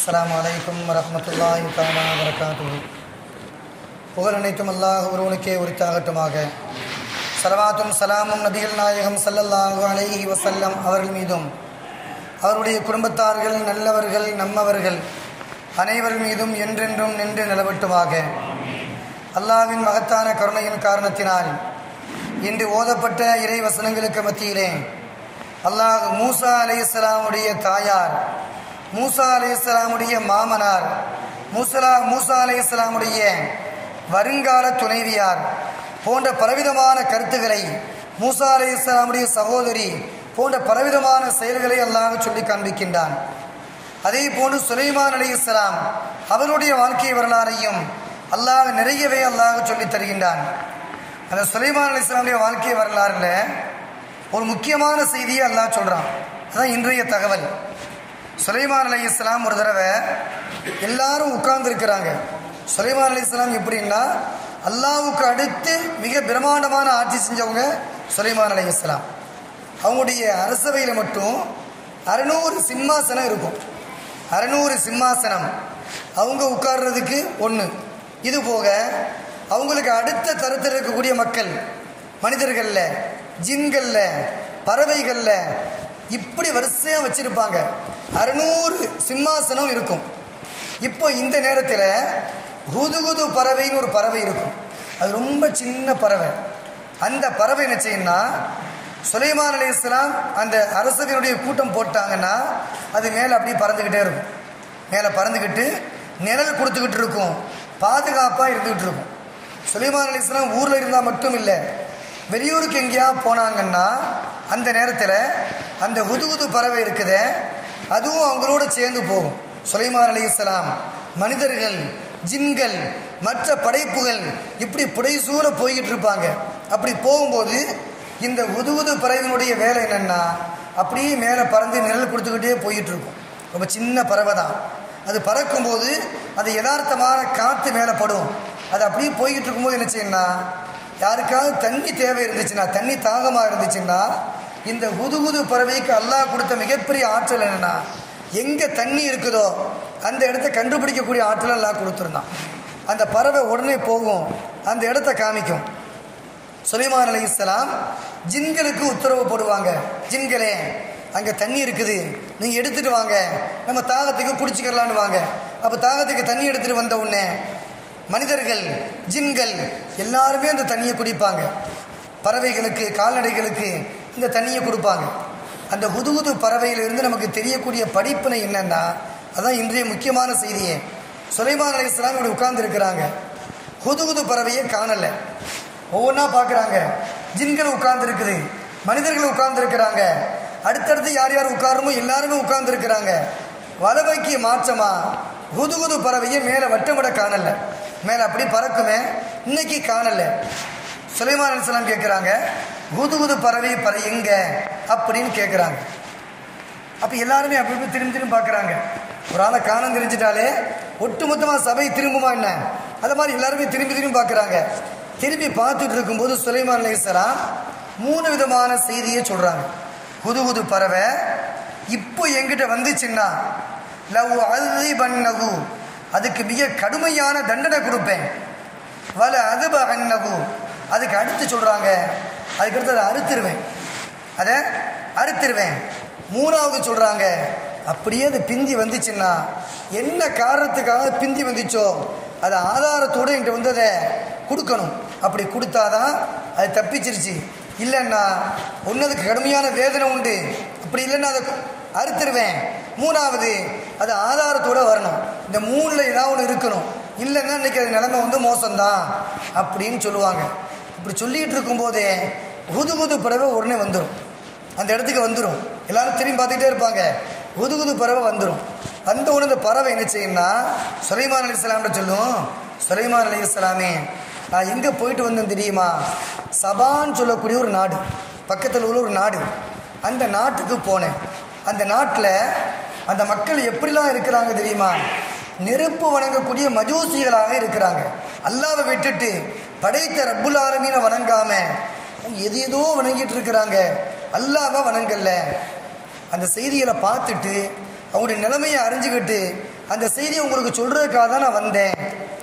அஸ்ஸலாமு அலைக்கும் வரஹ்மத்துல்லாஹி தஆலா வபரகாத்துஹு. புகழ் அனைத்தும் அல்லாஹ் ஒருவனுக்கே உரித்தாகட்டுமாக. ஸலவாத்தும் ஸலாமும் நபிகள் நாயகம் ஸல்லல்லாஹு அலைஹி வஸல்லம் அவர்கள் மீதும் அவருடைய குடும்பத்தார்கள் நல்லவர்கள் நம்மவர்கள் அனைவர் மீதும் என்றென்றும் நின்று நிலவட்டுமாக. அல்லாஹ்வின் மகத்தான கருணையின் காரணத்தினால் இன்று ஓதப்பட்ட இறை வசனங்களுக்கு மத்தியிலே அல்லாஹ் மூசா அலைஹிஸ்ஸலாமுடைய தாயார், மூசா அலைஹிஸ்ஸலாமுடைய மாமனார், மூசா அலைஹிஸ்ஸலாமுடைய வருங்கால துணைவியார் போன்ற பலவிதமான கருத்துக்களை, மூசா அலைஹிஸ்ஸலாமுடைய சகோதரி போன்ற பலவிதமான செயல்களை அல்லாஹ் சொல்லி காண்பிக்கின்றான். அதே போன்று சுலைமான் அலைஹிஸ்ஸலாம் அவருடைய வாழ்க்கை வரலாறையும் அல்லாஹ் நிறையவே அல்லாஹ் சொல்லித் தருகின்றான். அந்த சுலைமான் அலைஹிஸ்ஸலாமுடைய வாழ்க்கை வரலாறுல ஒரு முக்கியமான செய்தியை அல்லாஹ் சொல்கிறான். அதுதான் இன்றைய தகவல். சுலைமான் அலைஹிஸ்ஸலாம் ஒரு தடவை எல்லாரும் உட்கார்ந்துருக்கிறாங்க. சுலைமான் அலைஹிஸ்ஸலாம் எப்படின்னா அல்லாஹ்வுக்கு அடுத்து மிக பிரம்மாண்டமான ஆட்சி செஞ்சவங்க சுலைமான் அலைஹிஸ்ஸலாம். அவங்களுடைய அரசவையில் மட்டும் 600 சிம்மாசனம் இருக்கும். 600 சிம்மாசனம் அவங்க உட்கார்றதுக்கு ஒன்று. இது போக அவங்களுக்கு அடுத்த தரத்தில் இருக்கக்கூடிய மக்கள், மனிதர்களில், ஜின்களில், பறவைகளில் இப்படி வரிசையாக வச்சுருப்பாங்க. 600 சிம்மாசனம் இருக்கும். இப்போ இந்த நேரத்தில் ஹுதுகுது பறவைன்னு ஒரு பறவை இருக்கும். அது ரொம்ப சின்ன பறவை. அந்த பறவை என்ன செய்யும்னா, சுலைமான் அலைஹிஸ்ஸலாம் அந்த அரசர்களுடைய கூட்டம் போட்டாங்கன்னா அது மேலே அப்படியே பறந்துக்கிட்டே இருக்கும். மேலே பறந்துக்கிட்டு நிழல் கொடுத்துக்கிட்டு இருக்கும், பாதுகாப்பாக இருந்துக்கிட்டு இருக்கும். சுலைமான் அலைஹிஸ்ஸலாம் ஊரில் இருந்தால் மட்டும் இல்லை, வெளியூருக்கு எங்கேயா போனாங்கன்னா அந்த நேரத்தில் அந்த ஹுதுகுது பறவை இருக்குதே அதுவும் அவங்களோட சேர்ந்து போகும். சுலைமான் அலைஹிஸ்ஸலாம், மனிதர்கள், ஜின்கள், மற்ற படைப்புகள் இப்படி புடைசூற போய்கிட்டு இருப்பாங்க. அப்படி போகும்போது இந்த ஹுதுகுது பறவையினுடைய வேலை என்னென்னா அப்படியே மேலே பறந்து நிழல் கொடுத்துக்கிட்டே போய்கிட்டு இருக்கும். ரொம்ப சின்ன பறவை தான். அது பறக்கும்போது அது யதார்த்தமான காற்று மேலே படும். அது அப்படியே போய்கிட்டு இருக்கும்போது என்ன செய்யணும்னா, யாருக்காவது தண்ணி தேவை இருந்துச்சுன்னா, தண்ணி தாகமாக இருந்துச்சுன்னா, இந்த ஹுதுகுது பறவைக்கு அல்லாஹ் கொடுத்த மிகப்பெரிய ஆற்றல் என்னென்னா, எங்கே தண்ணி இருக்குதோ அந்த இடத்த கண்டுபிடிக்கக்கூடிய ஆற்றல் அல்லாஹ் கொடுத்துருந்தான். அந்த பறவை உடனே போகும், அந்த இடத்த காமிக்கும். சுலைமான் அலைஹிஸ்ஸலாம் ஜின்களுக்கு உத்தரவு போடுவாங்க, ஜின்களே அங்கே தண்ணி இருக்குது, நீங்கள் எடுத்துகிட்டு வாங்க, நம்ம தாகத்துக்கு குடிச்சிக்கலான்னு வாங்க. அப்போ தாகத்துக்கு தண்ணி எடுத்துகிட்டு வந்த உடனே மனிதர்கள், ஜின்கள் எல்லாருமே அந்த தண்ணியை குடிப்பாங்க. பறவைகளுக்கு, கால்நடைகளுக்கு இந்த தண்ணியை கொடுப்பாங்க. அந்த ஹுதுகுது பறவையிலிருந்து நமக்கு தெரியக்கூடிய படிப்பினை என்னென்னா, அதுதான் இன்றைய முக்கியமான செய்தியே. சுலைமான் அலைஹிஸ்ஸலாம் இப்படி உட்கார்ந்துருக்கிறாங்க. ஹுதுகுது பறவையை காணலை. ஒவ்வொன்றா பார்க்குறாங்க. ஜின்கள் உட்கார்ந்துருக்குது, மனிதர்கள் உட்கார்ந்துருக்கிறாங்க. அடுத்தடுத்து யார் யார் உட்காரமோ எல்லாருமே உட்கார்ந்துருக்கிறாங்க. வலவைக்கு மாற்றமாக ஹுதுகுது பறவையை மேலே வட்டமிட காணலை. மேலே அப்படி பறக்குமே, இன்னைக்கு காணலை. சுலைமான் அலைஹிஸ்ஸலாம் கேட்குறாங்க, ஹுதுகுது பறவை எங்க அப்படின்னு கேட்குறாங்க. அப்போ எல்லாருமே அப்படி திரும்பி திரும்பி பார்க்குறாங்க. ஒரு ஆளை காணம் தெரிஞ்சிட்டாலே ஒட்டுமொத்தமாக சபை திரும்புமா என்ன, அது மாதிரி எல்லாருமே திரும்பி திரும்பி பார்க்குறாங்க. திரும்பி பார்த்துட்டு இருக்கும்போது சுலைமான் அலைஹிஸ்ஸலாம் 3 விதமான செய்தியை சொல்கிறாங்க. ஹுதுகுது பறவை இப்போ என்கிட்ட வந்துச்சுன்னா லவ் அஸிபன்னஹு, அதுக்கு மிக கடுமையான தண்டனை கொடுப்பேன். வல அதுபன்னஹு, அதுக்கு அடுத்து சொல்கிறாங்க, அதுக்கடுத்து அதை அறுத்துருவேன். 3வது சொல்கிறாங்க, அப்படியே அது பிந்தி வந்துச்சுன்னா என்ன காரணத்துக்காக பிந்தி வந்துச்சோ அது ஆதாரத்தோடு என்கிட்ட வந்து அதை கொடுக்கணும். அப்படி கொடுத்தாதான் அது தப்பிச்சிருச்சு, இல்லைன்னா ஒன்றதுக்கு கடுமையான வேதனை உண்டு. அப்படி இல்லைன்னா அதை அறுத்துருவேன். 3வது அது ஆதாரத்தோடு வரணும். இந்த 3ல் ஏதாவது ஒன்று இருக்கணும், இல்லைன்னா இன்றைக்கி அது நிலைமை வந்து மோசம்தான் அப்படின்னு சொல்லுவாங்க. இப்படி சொல்லிகிட்டு இருக்கும்போதே ஹுதுகுது பறவை உடனே வந்துடும், அந்த இடத்துக்கு வந்துடும். எல்லாரும் திரும்பி பார்த்துக்கிட்டே இருப்பாங்க. ஹுதுகுது பறவை வந்துடும். வந்த உடனே இந்த பறவை என்ன செய்யும்னா சுலைமான் அலைஹிஸ்ஸலாம்கிட்ட சொல்லும், சுலைமான் அலைஹிஸ்ஸலாமே நான் எங்கே போயிட்டு வந்தேன் தெரியுமா, சபான்னு சொல்லக்கூடிய ஒரு நாடு, பக்கத்தில் உள்ள ஒரு நாடு, அந்த நாட்டுக்கு போனேன். அந்த நாட்டில் அந்த மக்கள் எப்படிலாம் இருக்கிறாங்க தெரியுமா, நெருப்பு வணங்கக்கூடிய மஜூசிகளாக இருக்கிறாங்க. அல்லாஹ்வை விட்டுட்டு படைத்த ரப்புல் ஆலமீனை வணங்காம எது ஏதோ வணங்கிட்டு இருக்கிறாங்க, அல்லாஹ்வை வணங்கல்ல. அந்த செய்திகளை பார்த்துட்டு அவங்களுடைய நிலைமையை அறிஞ்சுக்கிட்டு அந்த செய்தியை உங்களுக்கு சொல்கிறதுக்காக தான் நான் வந்தேன்.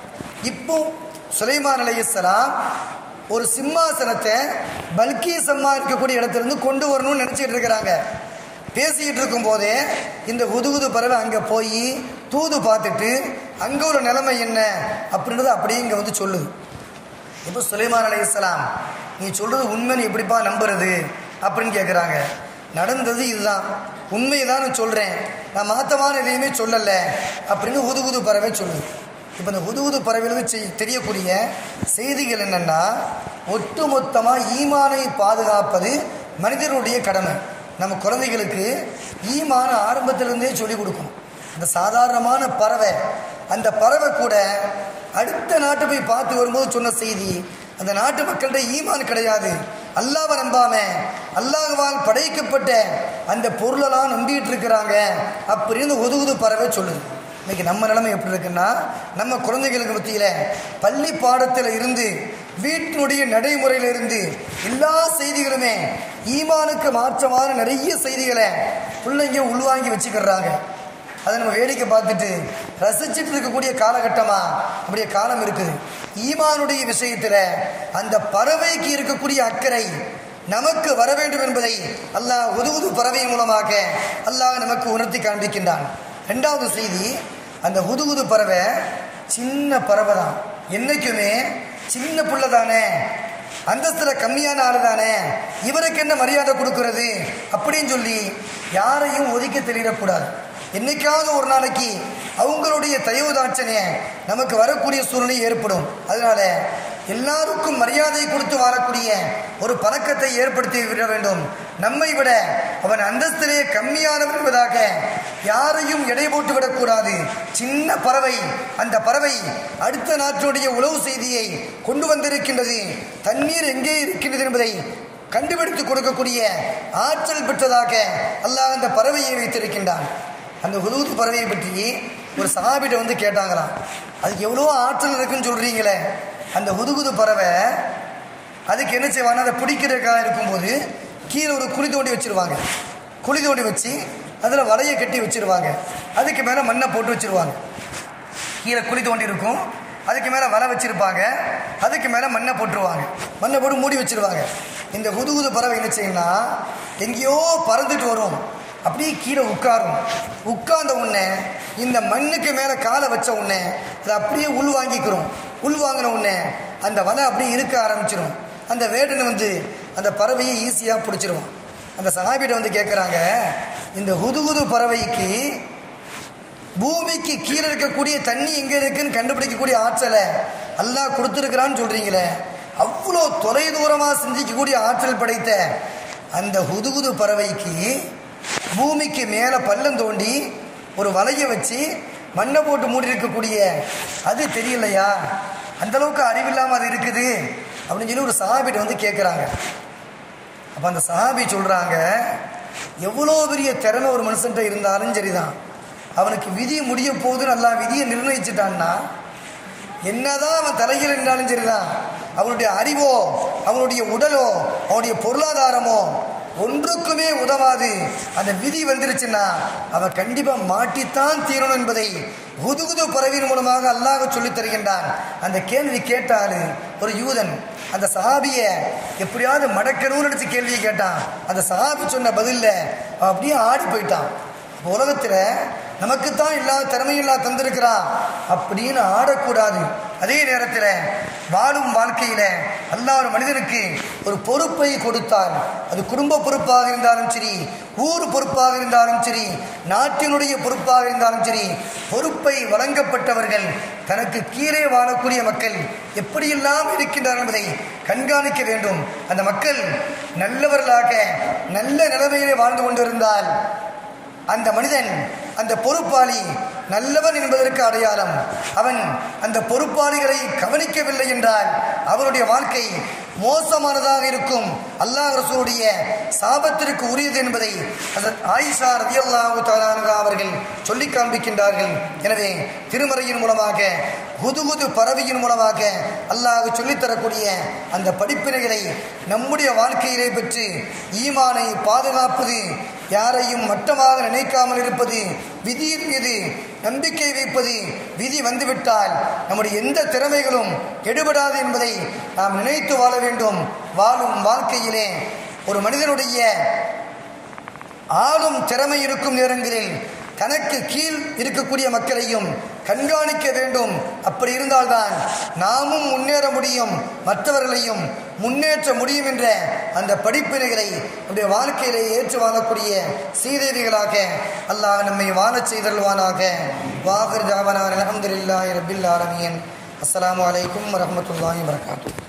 இப்போ சுலைமான் அலைஹிஸ்ஸலாம் ஒரு சிம்மாசனத்தை பல்கீஸ் அம்மா இருக்கக்கூடிய இடத்துலேருந்து கொண்டு வரணும்னு நினச்சிக்கிட்டு இருக்கிறாங்க. பேசிக்கிட்டு இருக்கும்போதே இந்த ஹுதுகுது பறவை அங்கே போய் தூது பார்த்துட்டு அங்கே ஒரு நிலைமை என்ன அப்படின்றது அப்படியே இங்கே வந்து சொல்லுது. இப்போ சுலைமான் அலைஹிஸ்ஸலாம், நீ சொல்கிறது உண்மைன்னு எப்படிப்பா நம்புறது அப்படின்னு கேட்குறாங்க. நடந்தது இதுதான், உண்மையை தான் நான் சொல்கிறேன், நான் மாற்றமான எதையுமே சொல்லலை அப்படின்னு ஹுதுகுது பறவை சொல்லுது. இப்போ இந்த ஹுதுகுது பறவையிலிருந்து தெரியக்கூடிய செய்திகள் என்னென்னா, ஒட்டுமொத்தமாக ஈமானை பாதுகாப்பது மனிதனுடைய கடமை. நம்ம குழந்தைகளுக்கு ஈமான ஆரம்பத்திலிருந்தே சொல்லிக் கொடுக்கணும். அந்த சாதாரணமான பறவை, அந்த பறவை கூட அடுத்த நாட்டு போய் பார்த்து வரும்போது சொன்ன செய்தி, அந்த நாட்டு மக்கள்கிட்ட ஈமான் கிடையாது, அல்லாஹ்வை நம்பாம அல்லாஹ்வால் படைக்கப்பட்ட அந்த பொருளெல்லாம் நம்பிட்டு இருக்கிறாங்க அப்படின்னு ஹுதுகுது பறவை சொல்லுது. இன்னைக்கு நம்ம நிலைமை எப்படி இருக்குன்னா, நம்ம குழந்தைகளுக்கு மத்தியில் பள்ளி பாடத்தில் இருந்து வீட்டினுடைய நடைமுறையில் இருந்து எல்லா செய்திகளுமே ஈமானுக்கு மாற்றமான நிறைய செய்திகளை பிள்ளைங்க உள்வாங்கி வச்சுக்கிறாங்க. அதை நம்ம வேடிக்கை பார்த்துட்டு ரசிச்சுட்டு இருக்கக்கூடிய காலகட்டமாக அப்படியே காலம் இருக்குது. ஈமானுடைய விஷயத்தில் அந்த பறவைக்கு இருக்கக்கூடிய அக்கறை நமக்கு வர வேண்டும் என்பதை அல்லாஹ் ஹுதுகுது பறவை மூலமாக அல்லாஹ் நமக்கு உணர்த்தி காண்பிக்கின்றான். ரெண்டாவது செய்தி, அந்த ஹுதுகுது பறவை சின்ன பறவை தான், என்றைக்குமே சின்ன பிள்ளை தானே, அந்தஸ்தில் கம்மியான ஆள் தானே, இவருக்கு என்ன மரியாதை கொடுக்கறது அப்படின்னு சொல்லி யாரையும் ஒதுக்கி தெளிடக்கூடாது. என்னைக்காவது ஒரு நாளைக்கு அவங்களுடைய தயவுதாட்சணையை நமக்கு வரக்கூடிய சூழ்நிலை ஏற்படும். அதனால எல்லாருக்கும் மரியாதை கொடுத்து வாழக்கூடிய ஒரு பழக்கத்தை ஏற்படுத்தி விட வேண்டும். நம்மை விட அவன் அந்தஸ்திலே கம்மியானவன் என்பதாக யாரையும் எடை போட்டு விடக்கூடாது. சின்ன பறவை, அந்த பறவை அடுத்த நாட்டினுடைய உளவு செய்தியை கொண்டு வந்திருக்கின்றது, தண்ணீர் எங்கே இருக்கின்றது என்பதை கண்டுபிடித்து கொடுக்கக்கூடிய ஆற்றல் பெற்றதாக அல்லாஹ் அந்த பறவையை வைத்திருக்கின்றான். அந்த ஹுதுகுது பறவையை பற்றி ஒரு சஹாபிட்ட வந்து கேட்டாங்களாம், அதுக்கு எவ்வளோ ஆற்றல் இருக்குன்னு சொல்கிறீங்களே, அந்த ஹுதுகுது பறவை அதுக்கு என்ன செய்வாங்க, அதை பிடிக்கிறதுக்காக இருக்கும்போது கீழே ஒரு குழி தோண்டி வச்சுருவாங்க. குழி தோண்டி வச்சு அதில் வலையை கட்டி வச்சுருவாங்க. அதுக்கு மேலே மண்ணை போட்டு வச்சுருவாங்க. கீழே குழி தோண்டி இருக்கும், அதுக்கு மேலே வலை வச்சுருப்பாங்க, அதுக்கு மேலே மண்ணை போட்டுருவாங்க, மண்ணை போட்டு மூடி வச்சுருவாங்க. இந்த ஹுதுகுது பறவை என்ன செய்யும்னா, எங்கேயோ பறந்துட்டு வரும், அப்படியே கீழே உட்காரும். உட்கார்ந்த உடனே இந்த மண்ணுக்கு மேலே காலை வச்ச உடனே அதை அப்படியே உள்வாங்கிக்கிறோம். உள்வாங்கின உடனே அந்த வலை அப்படியே இருக்க ஆரம்பிச்சிடும். அந்த வேடனை வந்து அந்த பறவையை ஈஸியாக பிடிச்சிருவோம். அந்த சஹாபிட்ட வந்து கேட்குறாங்க, இந்த ஹுதுகுது பறவைக்கு பூமிக்கு கீழே இருக்கக்கூடிய தண்ணி எங்கே இருக்குன்னு கண்டுபிடிக்கக்கூடிய ஆற்றலை அல்லாஹ் கொடுத்துருக்கிறான்னு சொல்கிறீங்களே, அவ்வளோ தொலை தூரமாக சிந்திக்கக்கூடிய ஆற்றல் படைத்த அந்த ஹுதுகுது பறவைக்கு பூமிக்கு மேலே பள்ளம் தோண்டி ஒரு வலையை வச்சு மண்ணை போட்டு மூடி இருக்கக்கூடிய அது தெரியலையா, அந்தளவுக்கு அறிவில்லாமல் அது இருக்குது அப்படின்னு சொல்லி ஒரு சஹாபிட்ட வந்து கேட்குறாங்க. அப்போ அந்த சஹாபி சொல்கிறாங்க, எவ்வளோ பெரிய திறமை ஒரு மனுஷன்ட்ட இருந்தாலும் சரிதான், அவனுக்கு விதி முடிய போகுதுன்னு நல்லா விதியை நிர்ணயிச்சுட்டான்னா என்னதான் அவன் தலையில் இருந்தாலும் சரிதான், அவனுடைய அறிவோ அவனுடைய உடலோ அவனுடைய பொருளாதாரமோ ஒன்றுக்குமே உதவாது. அந்த விதி வந்துருச்சுன்னா அவன் கண்டிப்பாக மாட்டித்தான் தீரணும் என்பதை ஹுதுகுது பறவையின் மூலமாக அல்லாஹ் சொல்லித் தருகின்றான். அந்த கேள்வி கேட்டால் ஒரு யூதன் அந்த சஹாபியை எப்படியாவது மடக்கணும்னு நினச்சி கேள்வியை கேட்டான். அந்த சஹாபி சொன்ன பதிலில் அப்படியே ஆடி போயிட்டான். உலகத்தில் நமக்குத்தான் இல்லாத திறமையெல்லாம் தந்திருக்கிறான் அப்படின்னு ஆடக்கூடாது. அதே நேரத்தில் வாழும் வாழ்க்கையில் அல்லாஹ் ஒரு மனிதனுக்கு ஒரு பொறுப்பை கொடுத்தால், அது குடும்ப பொறுப்பாக இருந்தாலும் சரி, ஊர் பொறுப்பாக இருந்தாலும் சரி, நாட்டினுடைய பொறுப்பாக இருந்தாலும் சரி, பொறுப்பை வழங்கப்பட்டவர்கள் தனக்கு கீழே வாழக்கூடிய மக்கள் எப்படியெல்லாம் இருக்கின்றார்கள் என்பதை கண்காணிக்க வேண்டும். அந்த மக்கள் நல்லவர்களாக நல்ல நிலைமையிலே வாழ்ந்து கொண்டிருந்தால் அந்த மனிதன், அந்த பொறுப்பாளி நல்லவன் என்பதற்கு அடையாளம். அவன் அந்த பொறுப்பாளிகளை கவனிக்கவில்லை என்றால் அவனுடைய வாழ்க்கை மோசமானதாக இருக்கும், அல்லாஹ் ரசூலுடைய சாபத்திற்கு உரியது என்பதை ஆயிஷா ரலியல்லாஹு தஆலா அன்ஹா அவர்கள் சொல்லி காண்பிக்கின்றார்கள். எனவே திருமறையின் மூலமாக ஹுதுகுது பறவையின் மூலமாக அல்லாஹ் சொல்லித்தரக்கூடிய அந்த படிப்பினைகளை நம்முடைய வாழ்க்கையிலே பெற்று ஈமானை பாதுகாப்பது, யாரையும் மட்டமாக நினைக்காமல் இருப்பது, விதியின் மீது நம்பிக்கை வைப்பது. விதி வந்துவிட்டால் நம்முடைய எந்த திறமைகளும் எடுபடாது என்பதை நாம் நினைத்து வாழ வேண்டும். வாழும் வாழ்க்கையிலே ஒரு மனிதனுடைய ஆளும் திறமை இருக்கும் நேரங்களில் தனக்கு கீழ் இருக்கக்கூடிய மக்களையும் கண்காணிக்க வேண்டும். அப்படி இருந்தால்தான் நாமும் முன்னேற முடியும், மற்றவர்களையும் முன்னேற்ற முடியும் என்ற அந்த படிப்பினைகளை நம்முடைய வாழ்க்கையிலே ஏற்று வாழக்கூடிய சீதேவிகளாக அல்லாஹ் நம்மை வாழச் செய்தல்வானாக. வாஹிர் தாவானா அல்ஹம்துலில்லாஹி ரப்பில் ஆலமீன். அஸ்ஸலாமு அலைக்கும் வரஹ்மத்துல்லாஹி வபரகாத்துஹு.